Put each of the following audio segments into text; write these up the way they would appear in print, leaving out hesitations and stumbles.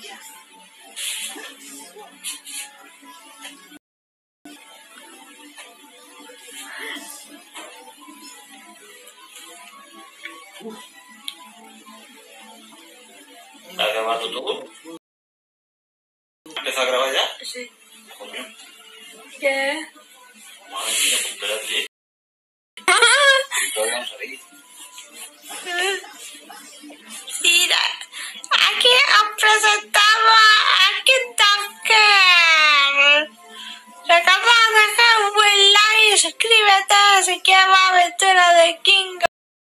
¿Estás grabando tú? ¿Empezó a grabar ya? Sí. Coño. ¿Qué? Madre mía, pues espérate. Todavía no salí. Mira, aquí os presentamos a Kingdom Hearts. Recuerda dejar un buen like y suscríbete si quieres más aventuras de Kingdom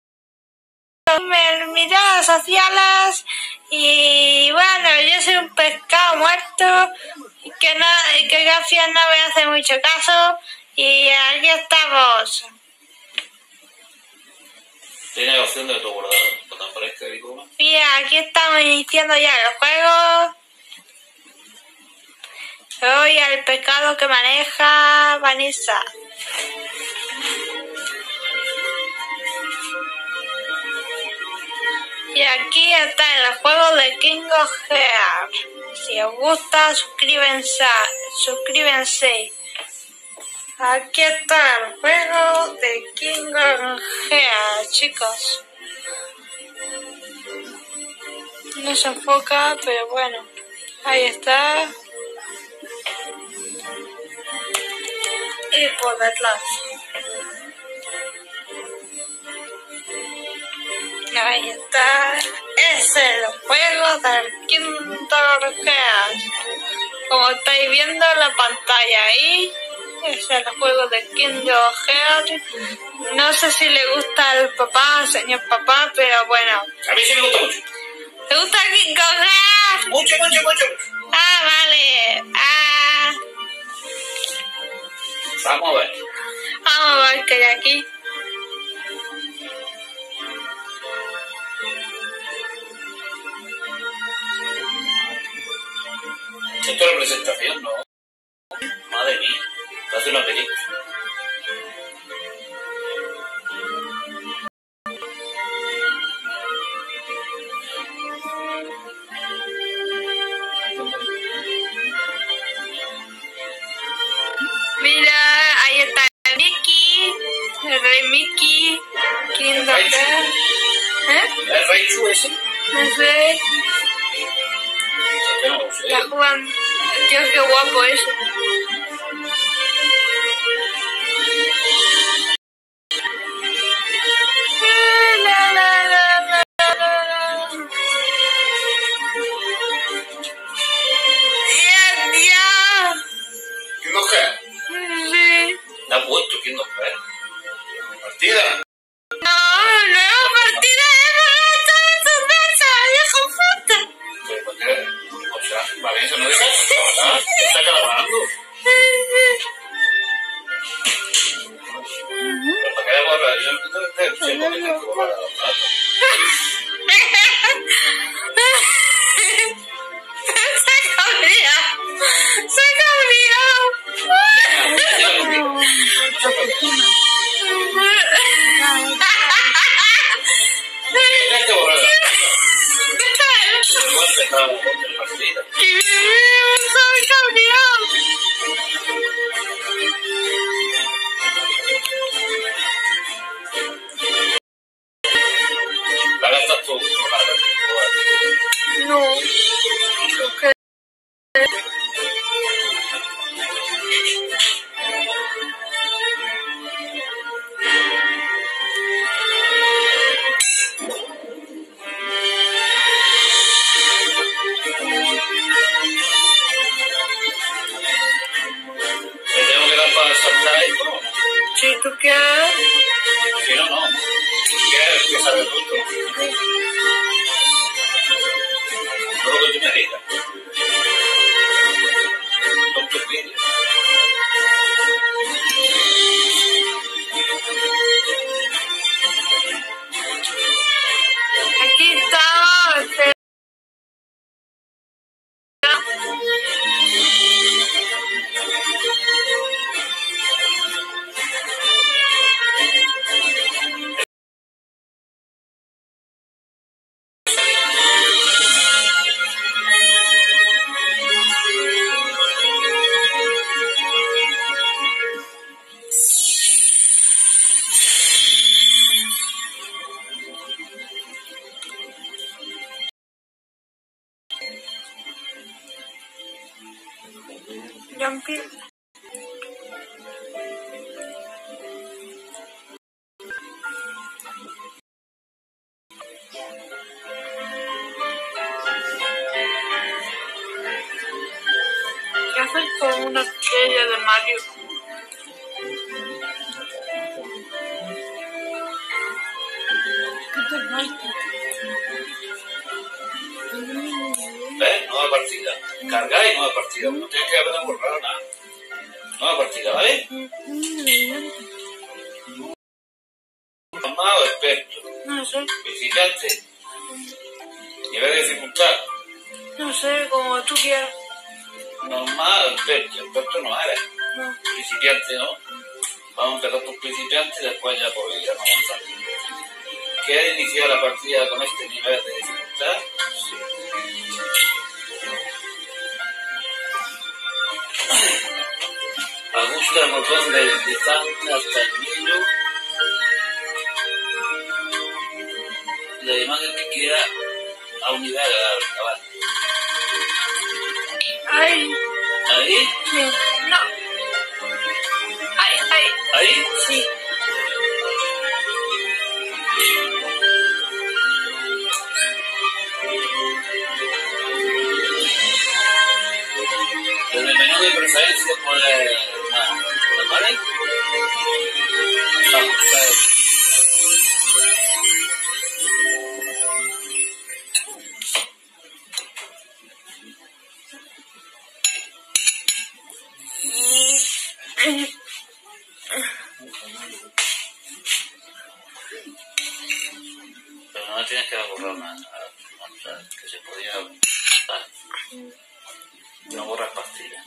en mis redes sociales. Y bueno, yo soy un pescado muerto que García no me hace mucho caso. Y aquí estamos. Tiene opción de tu guardar cuando aparezca y todo. Mira, aquí estamos iniciando ya el juego. Hoy al pescado que maneja Vanessa. Y aquí está el juego de Kingdom Hearts. Si os gusta, suscríbanse. Aquí está el juego de Kingdom Hearts, chicos. No se enfoca, pero bueno. Ahí está. Y por detrás. Ahí está. Es el juego del Kingdom Hearts. Como estáis viendo en la pantalla ahí. Es el juego de Kingdom Hearts. No sé si le gusta al papá, señor papá, pero bueno. A mí sí me gusta mucho. ¿Te gusta Kingdom Hearts? Mucho, mucho, mucho. Ah, vale. Ah. Vamos a ver. Vamos a ver qué hay aquí. Esto es la presentación, ¿no? Madre mía. Te hace una película. Mira, ahí está Mickey, el rey Mickey, Kingdom Hearts. ¿Eh? ¿El Raichu ese? No sé, Yo no lo sé. está jugando. Dios, qué guapo ese. La, la, la, la, la, la. Dios. ¿Kingdom Hearts? Sí. ¿Te has puesto Kingdom Hearts? ¿Partida? No, partida de esto de tu mesa, viejo puta. Pero ¿por qué? O sea, vale, eso no deja. ¿Verdad? Está grabando. Pero ¿para qué le borras? Yo no te sé por qué tienes que borrar a los datos. Se cambió. Tienes que borrar a los datos. Igual empezaba la partida. La gastas tú. No. ¿Te tengo que dar para saltar esto? Si tú quieres. Si no, no. ¿Quieres que salga justo? No lo que tú me digas. Son tus vídeos. Aquí estamos. Jumpy. ¿Qué haces con una estrella de Mario? ¿Ves? Nueva partida. Cargar y nueva partida. No tienes que haber borrado nada. Nueva partida, ¿vale? Normal o experto. No sé. Visitante. Nivel de dificultad. No sé, como tú quieras. Normal o experto. Experto no eres. No. Principiante, ¿no? Vamos a empezar por principiante y después ya por ir avanzando. ¿Quieres iniciar la partida con este nivel de dificultad? Sí. Ajusta el botón de deslizante hasta el medio. La imagen que quiera a un nivel agradable. ¿Vale? Ahí. ¿Ahí? Sí. No. Ahí. ¿Ahí? Sí. Desde el menú de preferencia puede... ¿Vale? Ajustar. Pero no tienes que borrar nada. O sea, que se podía... No borras pastillas.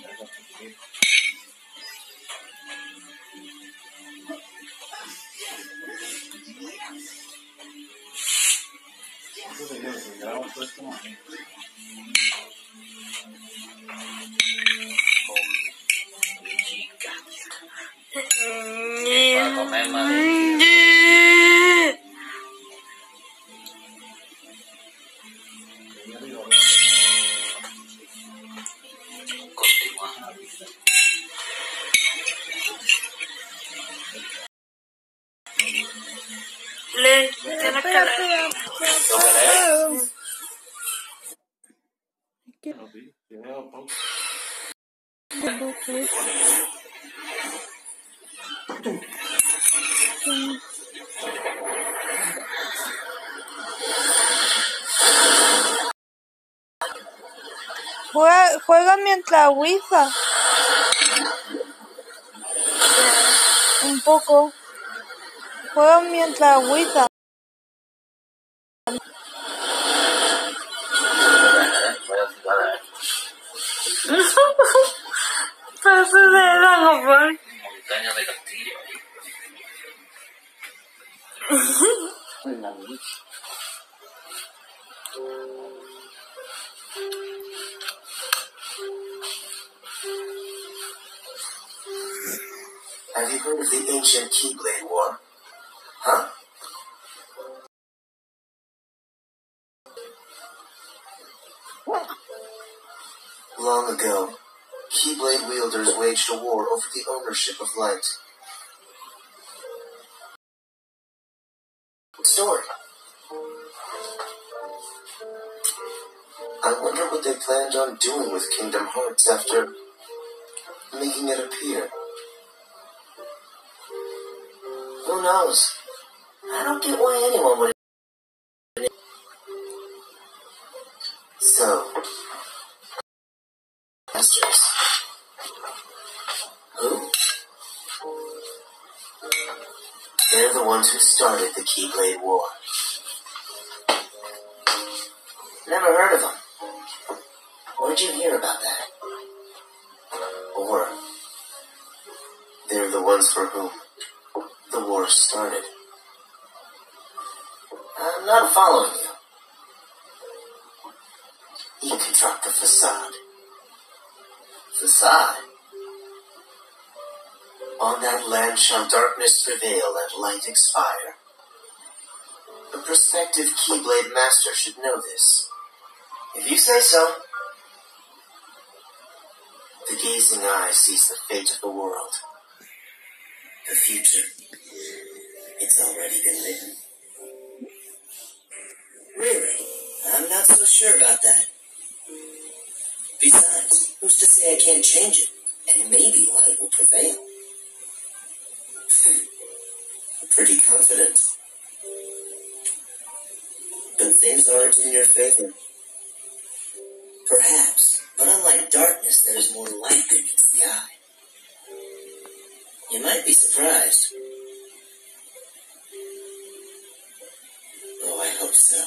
Chica. Para comer más de... Continúa. Lee, tienes que leer. ¿Lo que lees? Juega mientras Wiza. Un poco. Juega mientras Wiza. Pero eso se da igual. Montaña de Castillo. Have you heard of the ancient Keyblade War? Huh? Long ago, Keyblade wielders waged a war over the ownership of light. Story. I wonder what they planned on doing with Kingdom Hearts after making it appear. Who knows? I don't get why anyone would. So, masters. Who? They're the ones who started the Keyblade War. Never heard of them. Where'd you hear about that? Or, they're the ones for whom the war started. I'm not following you. You can drop the facade. Facade? On that land shall darkness prevail and light expire. A prospective Keyblade master should know this. If you say so. The gazing eye sees the fate of the world. The future, it's already been written. Really? I'm not so sure about that. Besides, who's to say I can't change it? And maybe light will prevail. I'm pretty confident. But things aren't in your favor. Perhaps, but unlike darkness, there's more light that meets the eye. You might be surprised. Oh, I hope so.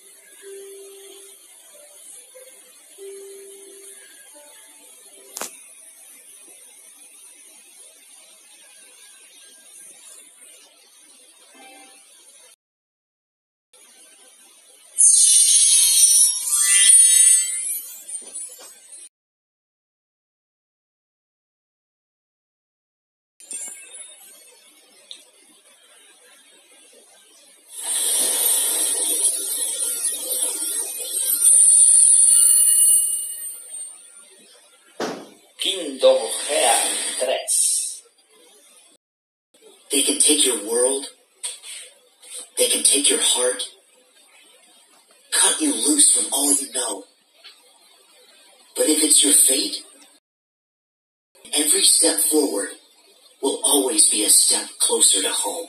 Kingdom Hearts 3. They can take your world. They can take your heart. Cut you loose from all you know. But if it's your fate, every step forward will always be a step closer to home.